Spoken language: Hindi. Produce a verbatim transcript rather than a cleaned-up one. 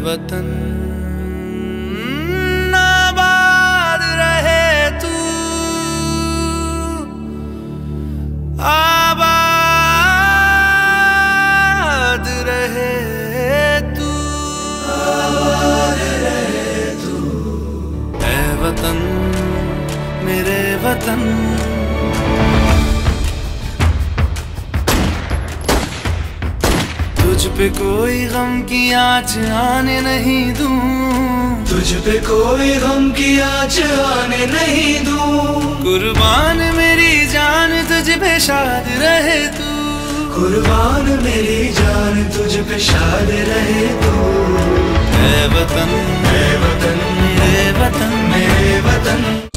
वतन आबाद रहे तू, आबाद रहे तू, आबाद रहे तू। ऐ वतन मेरे वतन, तुझ पे कोई गम की आँच आने नहीं दूं, तुझ पे कोई गम की आँच आने नहीं दूं। कुर्बान मेरी जान तुझ पे शाद रहे तू, कुर्बान मेरी जान तुझ पे शाद रहे तू। ऐ वतन ऐ वतन मेरे वतन मेरे वतन।